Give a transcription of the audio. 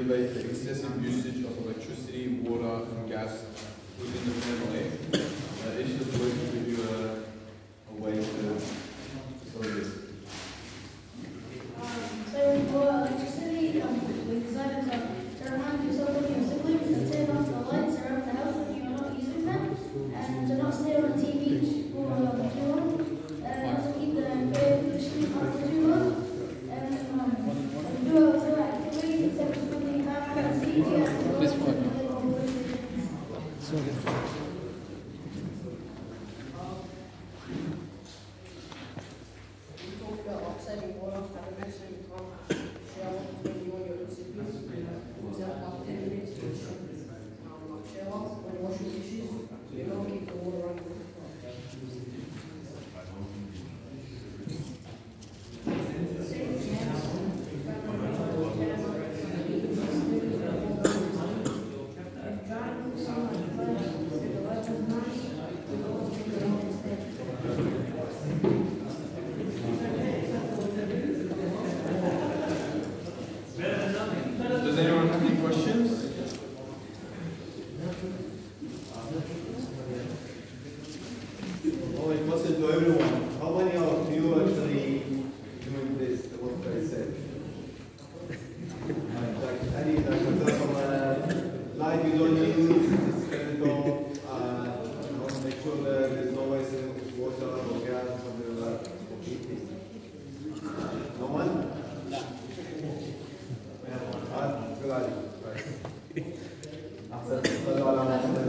regulate the excessive usage of electricity, water, and gas within the family. Each of the boys will give you a way to solve this. So for electricity, we decided to remind yourself of your siblings and turn off the lights around the house when you're not using them, and to not stay on the TV for too long, not to keep the air conditioning on for too long, and do other activities except for spending time on the TV and This one. We talked about saving water, have a maximum time shower between you and your siblings. About 10 minutes to shower when washing dishes. You don't keep the water running. Does anyone have any questions? Well, it wasn't to everyone. How many of you actually doing this, what I said? Like, I need, like, for example, light you don't use, just turn it off, you know, make sure that there's no waste of water or gas or something like that. No one? Good idea. Right.